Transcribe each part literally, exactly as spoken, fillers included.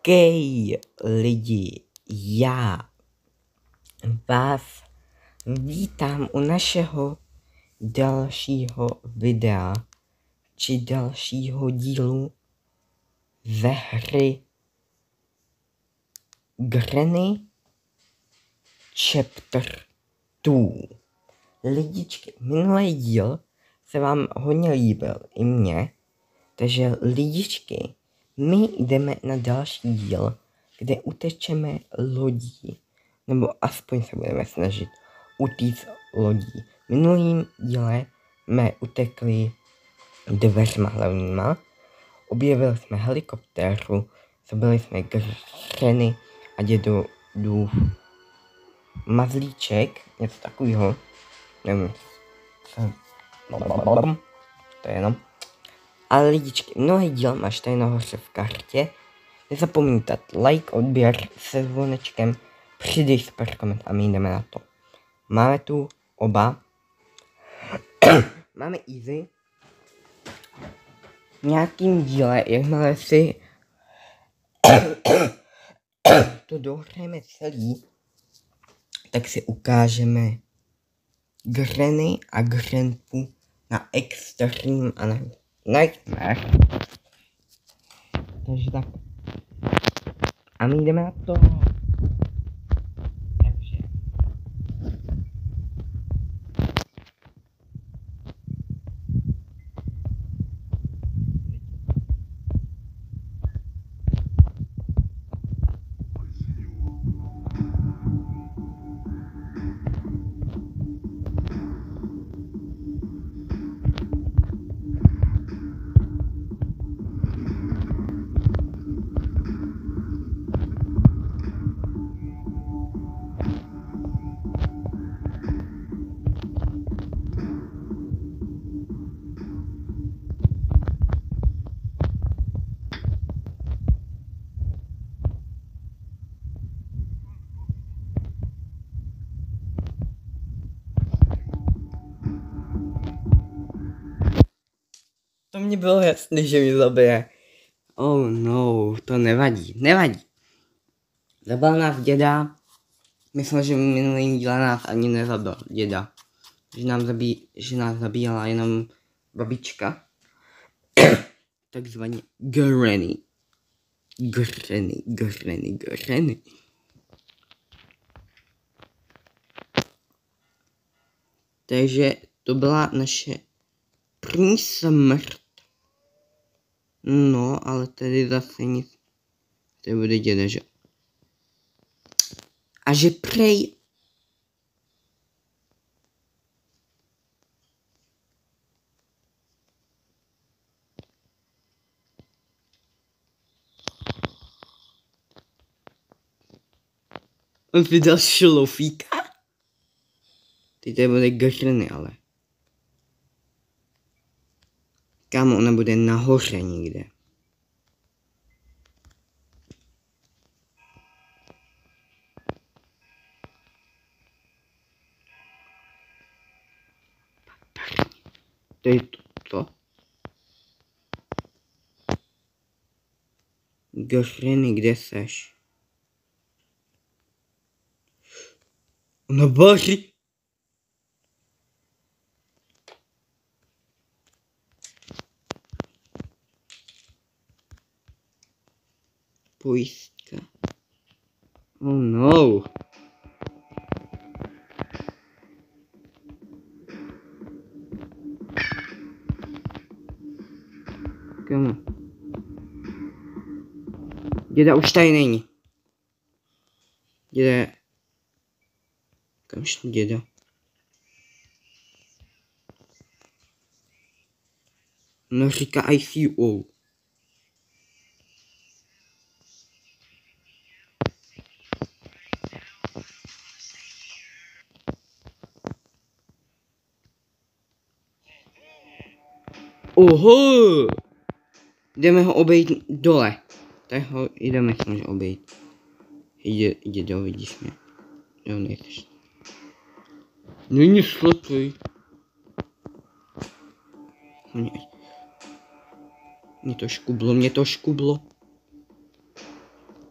OK, lidi, já vás vítám u našeho dalšího videa, či dalšího dílu ze hry Granny Chapter dva. Lidičky, minulý díl se vám hodně líbil, i mně, takže lidičky, my jdeme na další díl, kde utečeme lodí, nebo aspoň se budeme snažit utíct lodí. V minulým díle jsme utekli dveřma hlavníma, objevili jsme helikoptéru, zabili jsme Granny a dědu dův mazlíček, něco takového, nevím, to je jenom. Ale lidičky, mnohý díl máš tady nahoře v kartě. Nezapomeňte like, odběr se zvonečkem, přidej super koment a my jdeme na to. Máme tu oba. Máme easy. V nějakým díle, jakmile si to dohrajeme celý, tak si ukážeme Granny a Grandpu na Extreme a na Nightmare. Takže tak. A my jdeme na to. Takže. To mě bylo jasný, že mi zabije. Oh no, to nevadí, nevadí. Zabil nás děda. Myslím, že minulým díle nás ani nezabil děda. Že, nám zabí, že nás zabíjela jenom babička. Takzvaně Granny. Granny, Granny, Granny. Takže to byla naše první smrt. No, ale tady zase nic. Tady bude děda, že? A že prej. On vydal šlofíka? Teď tady bude Granny, ale. Kámo, ona bude nahoře někde. To je to, co? Granny, kde seš? Ona vaří. Pojistka. Oh no. Kámo. Děda už tady není. Děda. Kam šel děda? No říká I C U. Oho! Jdeme ho obejít dole. Tak ho jdeme snažit obejít. Jde, jde do, vidíš mě. Jo, nejseš. Není slepý. Mě, mě to škublo, mě to škublo.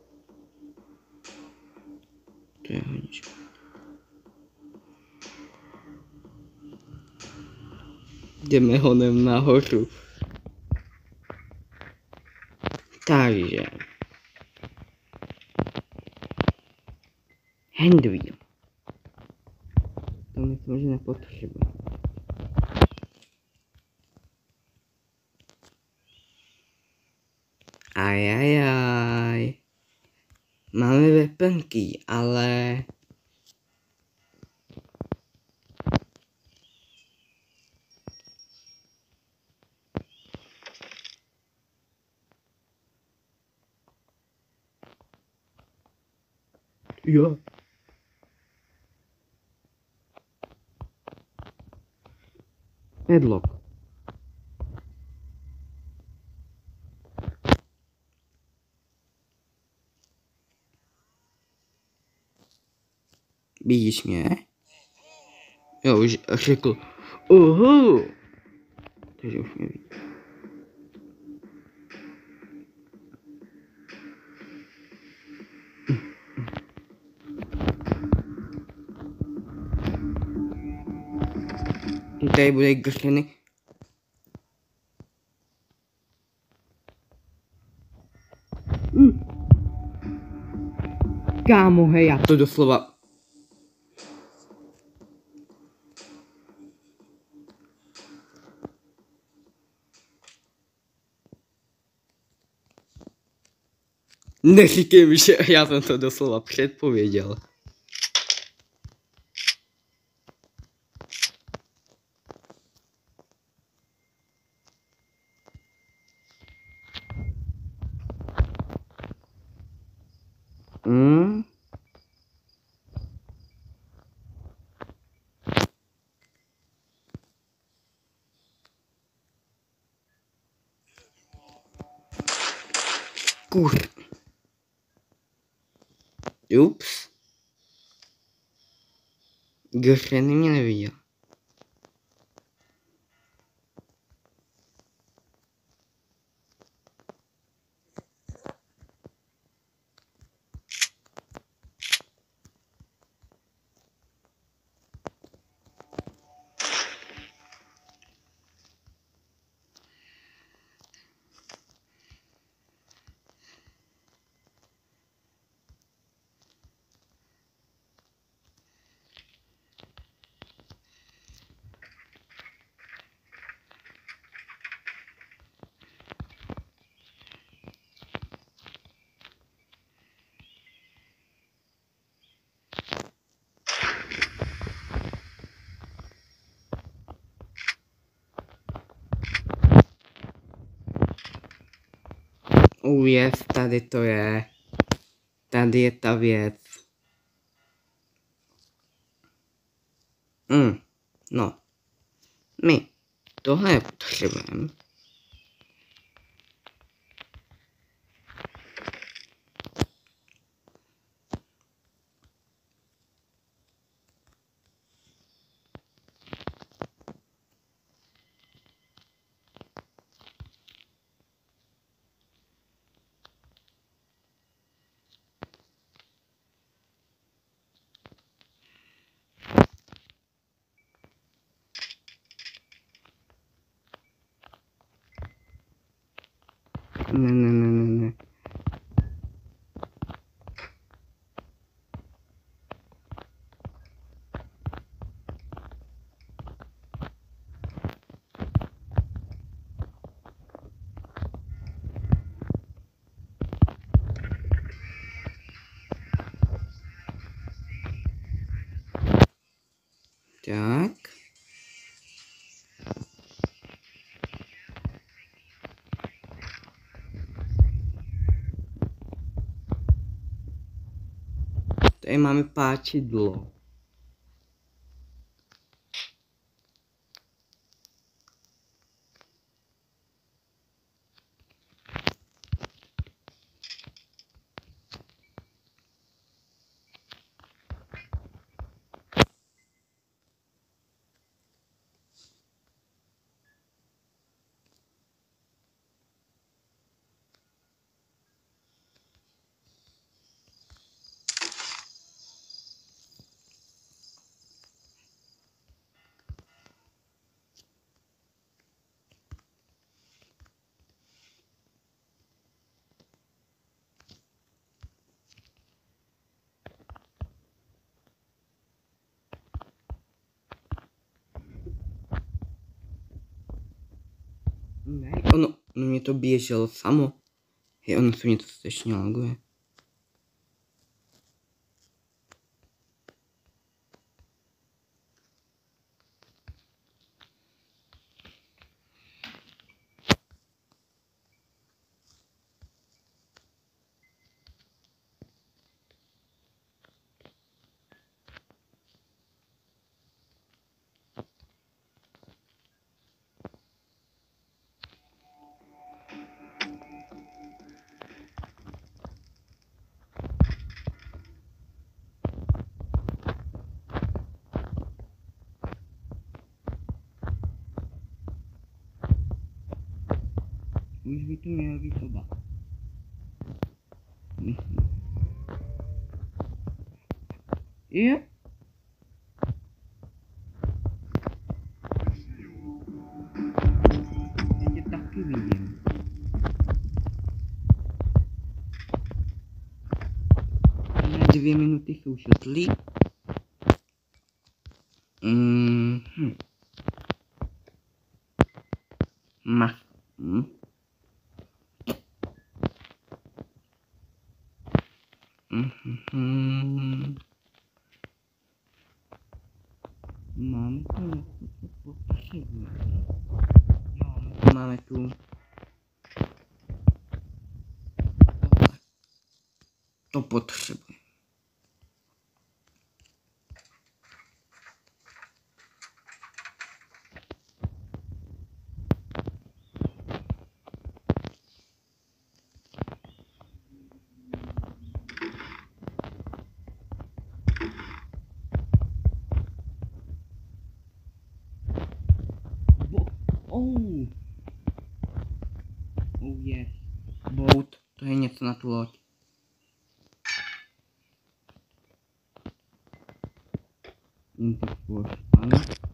Jdeme honem nahoru. Takže. Handwheel. To myslím, že nepotřebujeme. Ajajaj. Máme weaponky, ale... Jo. Padlock. Vidíš mě? Jo, už řekl. Oho! Takže už mě vidí. Tady bude gršeny. Mm. Kámo, hej, já to doslova... Neříkej mi, že já jsem to doslova předpověděl. Hmm? Kur... Ups. Gršeny mě neviděl. Oh yes, tady to je. Tady je ta věc. Hmm, no. My tohle nepotřebujeme. Ne, ne, ne, ne, ne. Tak. Tady máme páčidlo. Ne, ono, ono mě to běželo samo. Hej, ono se mě to strašně laguje. Už by to mělo být oba. Jo? Já tě taky vidím. Na dvě minuty jsou šutlí. Mm-hmm. Ma. Hm. Mm-hmm. Máme tu něco, co potřebujeme. Jo, máme tu. To potřebujeme. Oh. Oh yes. Boat, to je něco na tu loď. Interforce pan.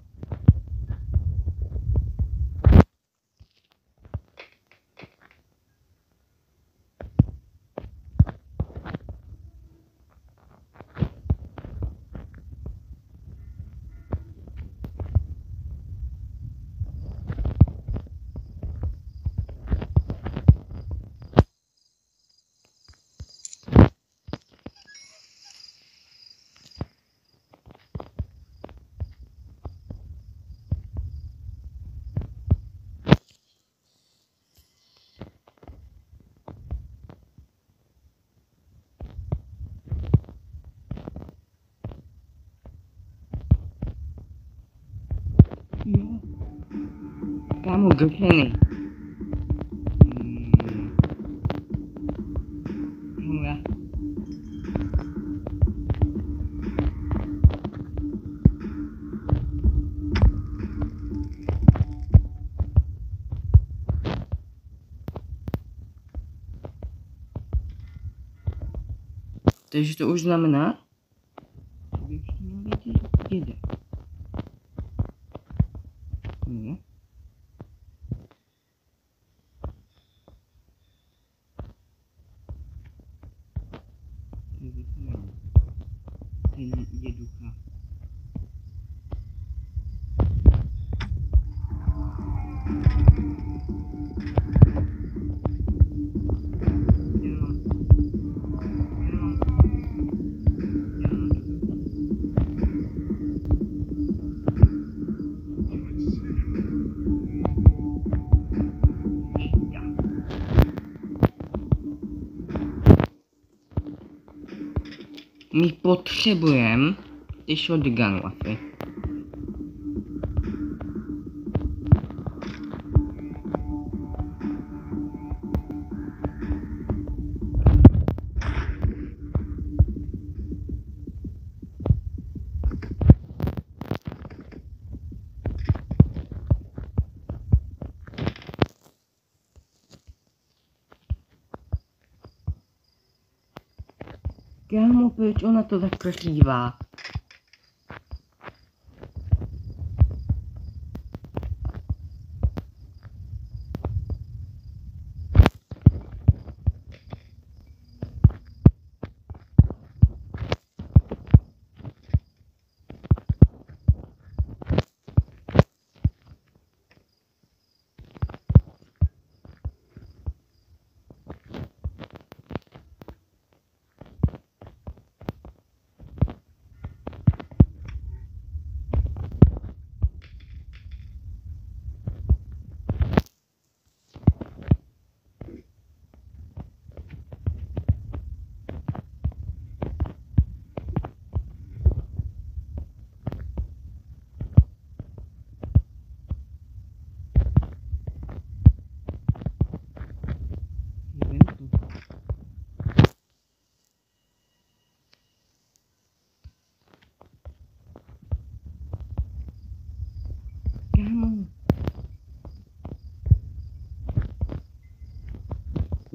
Jo. Kámo, grfeny. Hmm. Hurá. Takže to už znamená, že už to měl vědět jede. Ne? Takže to není. Ten jeducha. My potřebujeme ty shotgun asi. Kámo, proč ona to zakrývá?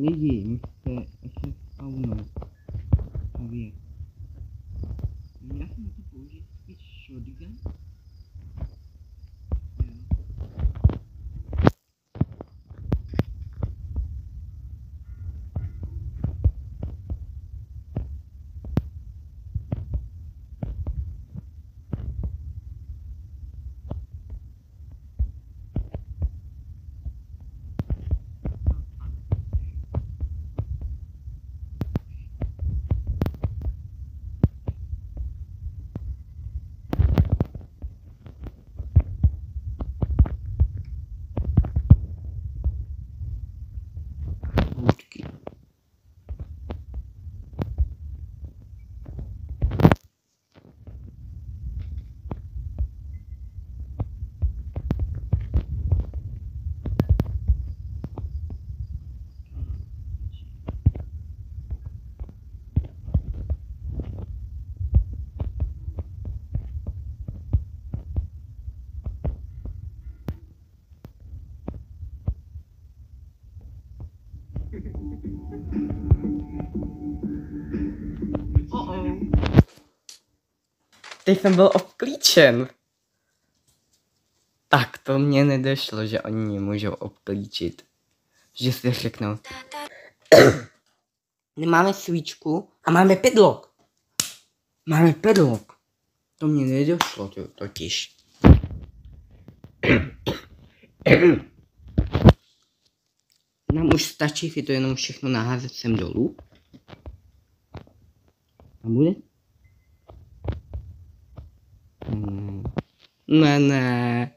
Lidi, musíte ještě spawnout. Věc. Já jsem na to použít spíš shotgun. Houtky. Oh oh. Teď jsem byl obklíčen. Tak to mě nedošlo, že oni mě můžou obklíčit. Že si řeknou. Nemáme svíčku a máme pedlok. Máme pedlok. To mě nedošlo to, totiž. Nám už stačí si to jenom všechno naházet sem dolů. A bude? Hmm. Ne, ne.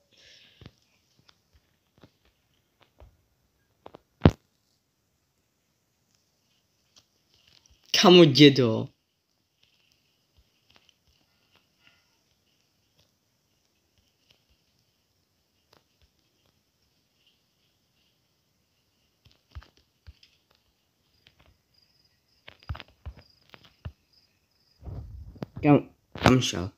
Kamo dědo. Kam, kam šel?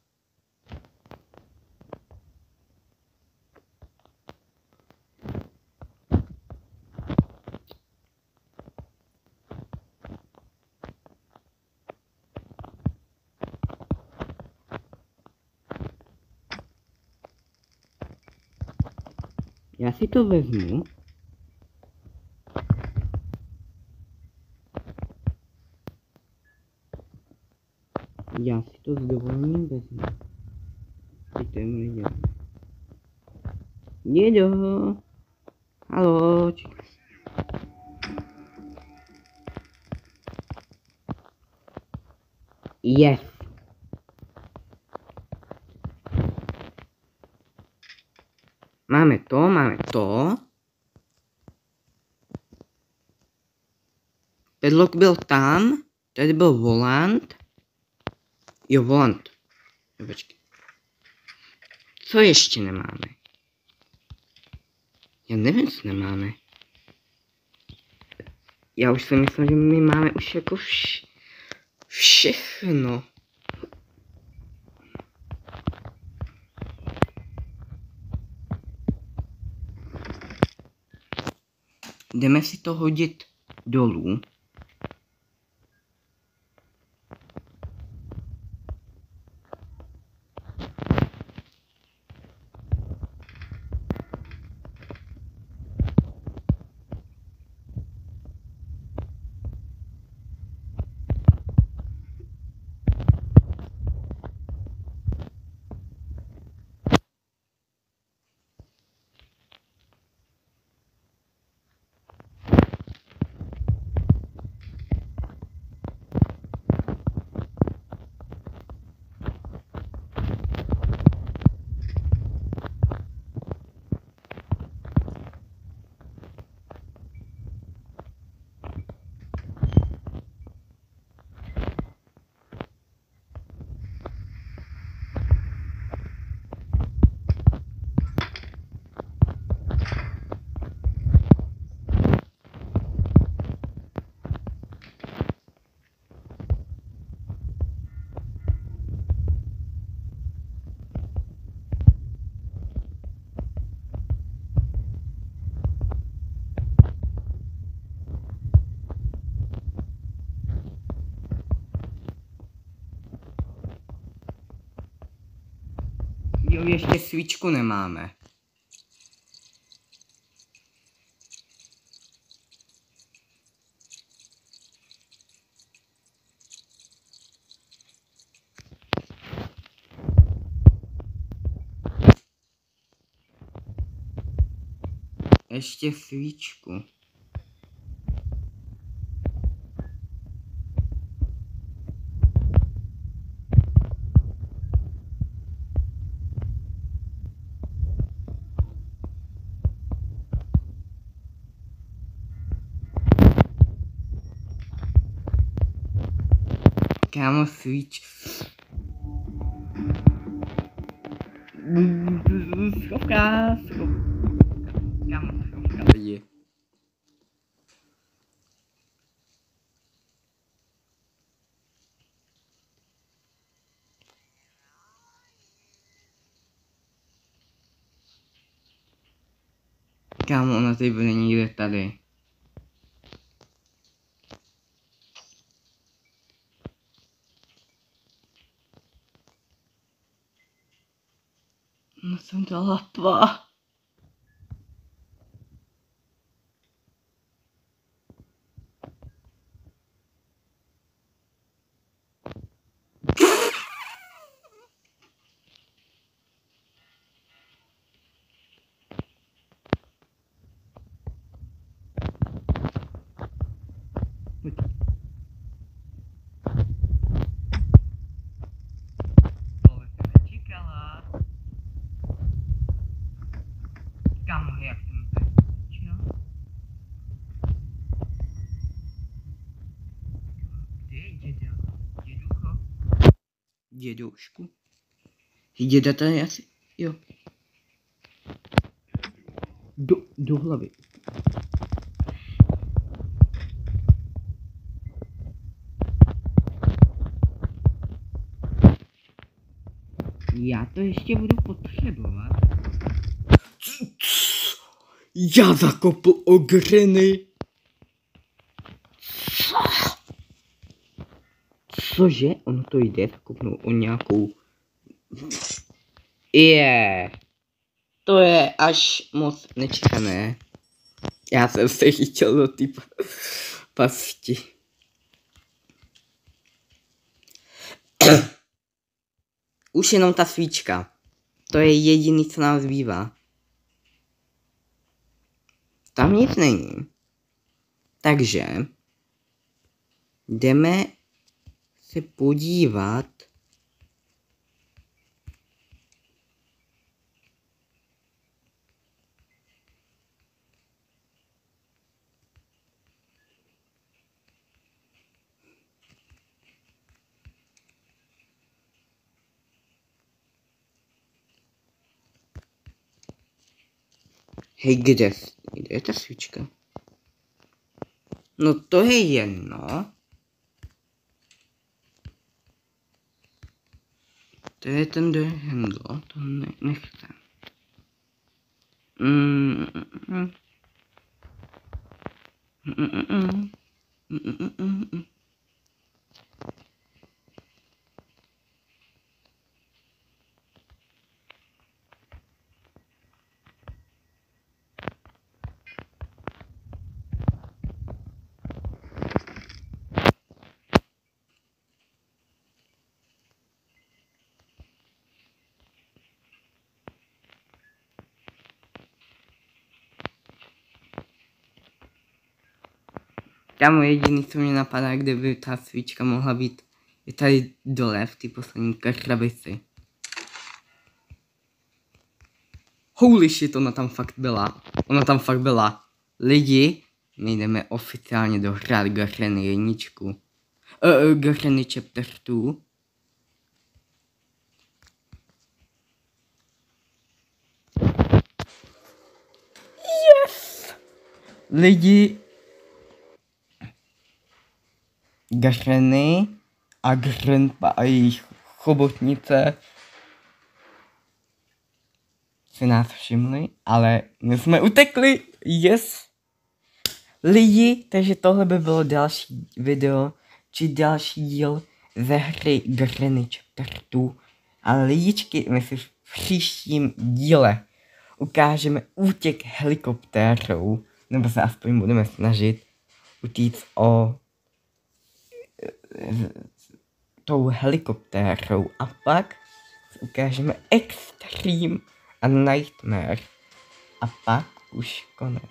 Já si to vezmu. Já si to s dovolením vezmu. Teď to je můj dědo. Dědo. Haló. Yes. Máme to, máme to. Pedlok byl tam, tady byl volant. Jo, volant. Jo, počkej. Co ještě nemáme? Já nevím, co nemáme. Já už jsem myslel, že my máme už jako vš všechno. Jdeme si to hodit dolů. Jo, ještě svíčku nemáme. Ještě svíčku. Kámo, svíč. Schovka, schovka. Kámo, schovka lidi. Kámo, ona tady bude někde tady. No jsem dala dva. Tohle jsem nečekala. Kámo, jak jsem to skočil? Kde je děda? Děducho? Dědušku? Děda tady asi, jo. Do, do hlavy. Já to ještě budu potřebovat. Já zakopl ogreny. Cože? Ono to jde, zakopnu o nějakou... Je. Yeah. To je až moc nečekané. Já jsem se chytil do ty pasti. Už jenom ta svíčka. To je jediný, co nám zbývá. Tam nic není. Takže jdeme se podívat. Hej, kde, kde je ta svíčka? No to je jedno. To je ten do handle, to ne, nechcem. Mm, mm, mm. Mm, mm, mm. Mm, mm, mm, mm. Kámo, jediný, co mě napadá, kde by ta svíčka mohla být, je tady dole v té poslední krabici. Holy shit, ona tam fakt byla. Ona tam fakt byla. Lidi, my jdeme oficiálně dohrát Gareny jedničku. Uh, uh, Gareny chapter dva. Yes! Lidi, Gareny a Grandpa a jejich chobotnice si nás všimli, ale my jsme utekli, yes! Lidi, takže tohle by bylo další video, či další díl ze hry Gareny chapter dva. Ale lidičky, my si příštím díle ukážeme útěk helikoptérou, nebo se aspoň budeme snažit utíct o tou helikoptérou a pak ukážeme Extreme a Nightmare a pak už konec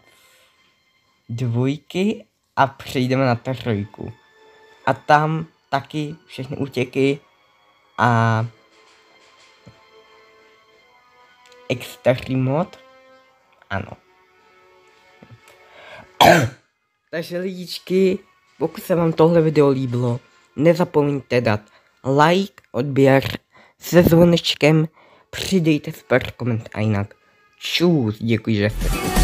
dvojky a přejdeme na trojku a tam taky všechny útěky a Extreme mod, ano. Takže lidičky, pokud se vám tohle video líbilo, nezapomeňte dát like, odběr se zvonečkem, přidejte super koment a jinak čus, děkuji, že jste